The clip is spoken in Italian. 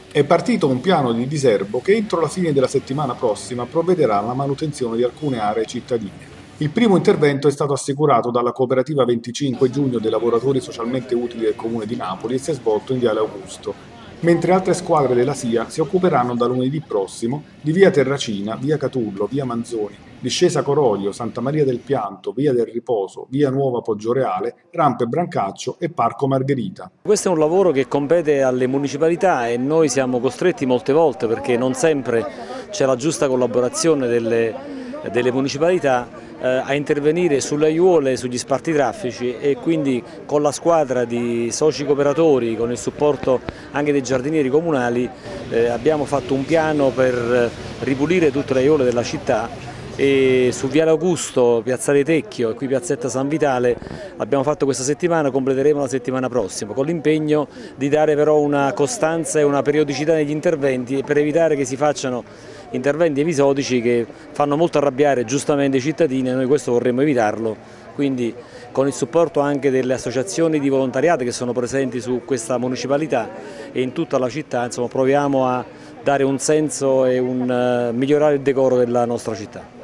È partito un piano di diserbo che entro la fine della settimana prossima provvederà alla manutenzione di alcune aree cittadine. Il primo intervento è stato assicurato dalla cooperativa 25 giugno dei lavoratori socialmente utili del comune di Napoli e si è svolto in Viale Augusto, mentre altre squadre della SIA si occuperanno da lunedì prossimo di via Terracina, via Catullo, via Manzoni, discesa Coroglio, Santa Maria del Pianto, via del Riposo, via Nuova Poggioreale, rampe Brancaccio e Parco Margherita. Questo è un lavoro che compete alle municipalità e noi siamo costretti molte volte, perché non sempre c'è la giusta collaborazione delle municipalità, a intervenire sulle aiuole, sugli sparti traffici, e quindi con la squadra di soci cooperatori, con il supporto anche dei giardinieri comunali, abbiamo fatto un piano per ripulire tutte le aiuole della città. E su Viale Augusto, Piazzale Tecchio e qui Piazzetta San Vitale l'abbiamo fatto questa settimana, completeremo la settimana prossima, con l'impegno di dare però una costanza e una periodicità negli interventi per evitare che si facciano interventi episodici che fanno molto arrabbiare giustamente i cittadini, e noi questo vorremmo evitarlo. Quindi con il supporto anche delle associazioni di volontariato che sono presenti su questa municipalità e in tutta la città, insomma, proviamo a dare un senso e migliorare il decoro della nostra città.